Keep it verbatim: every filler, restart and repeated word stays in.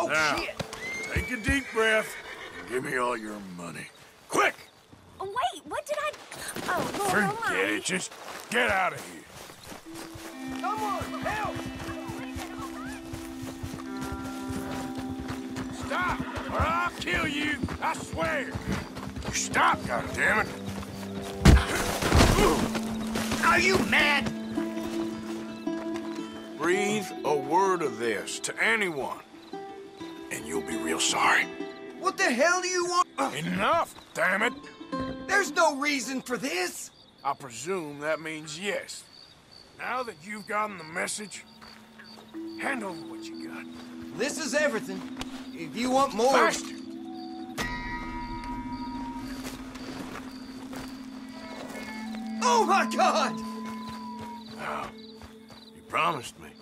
Oh, now, shit! Take a deep breath and give me all your money. Quick! Oh, wait, what did I... Oh, Lord Forget almighty. it. Just get out of here. Someone, help! Stop, or I'll kill you. I swear. You stop, goddammit. Are you mad? Breathe a word of this to anyone, and you'll be real sorry. What the hell do you want? Enough, damn it! There's no reason for this. I presume that means yes. Now that you've gotten the message, hand over what you got. This is everything. If you want more... Faster! Oh, my God! Oh, you promised me.